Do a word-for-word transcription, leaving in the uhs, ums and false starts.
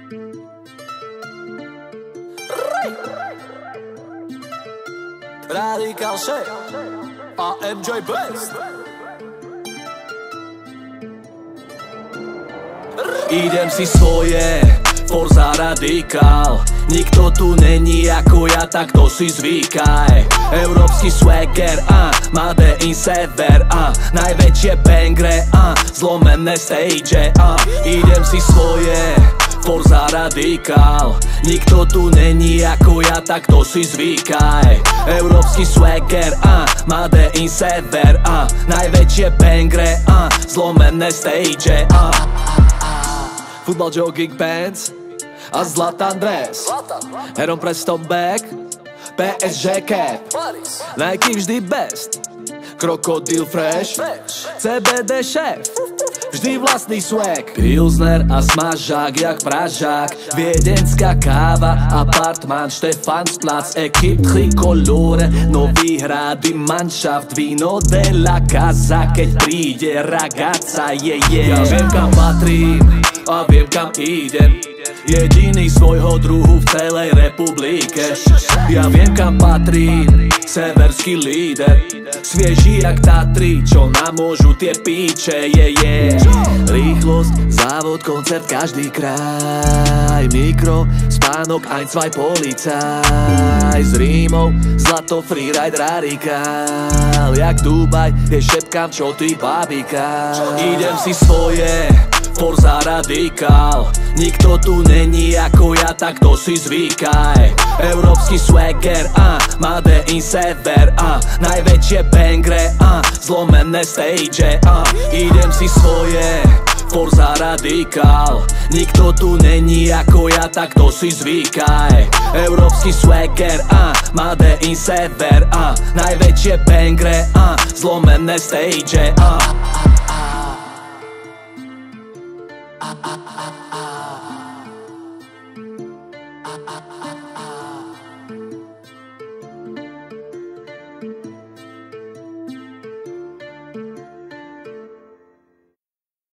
Radical Shake a em jé Best. Idem si svoje, Forza Radical. Nikto tu není ako ja, tak to si zvykaj. Európsky swagger, uh, Made in Sever, uh, najväčšie bangre, uh, zlomené stage, uh, idem si svoje, Forza Radical. Nikto tu není ako ja, tak to si zvykaj. Európsky swagger, uh, Made in Sever, uh, najväčšie bangre, uh, zlomené stage, uh. Football jogging pants a Zlatan dress, Heron Preston bag, pé es gé cap, Nike vždy best, Krokodil fresh, cé bé dé šéf, vždy vlastný swag. Pilsner a smažák jak Pražák, viedenská káva, apartmán, Stefansplatz, ekip trikolore, nový hrady, Mannschaft, víno de la casa, keď príde ragazza, je je. Ja viem kam patrím a viem kam idem, jediný svojho druhu v celej republike. Ja viem kam patrí, severský líder, svieži jak Tatry, čo nám môžu tie píče, je je. Rýchlosť, závod, koncert, každý kraj, mikro, spánok, ein, zwei, policaj, z Rímov, zlato, freeride, radikál, jak Dubaj, je šepkám, čo ty babika. Idem si svoje, Forza Radical. Nikto tu není ako ja, tak to si zvykaj. Európsky swagger, uh, Made in Sever, uh, najväčšie bangre, uh, zlomené stage, uh, idem si svoje, Forza Radical. Nikto tu není ako ja, tak to si zvykaj. Európsky swagger, uh, Made in Sever, uh, najväčšie bangre, uh, zlomené stage, uh.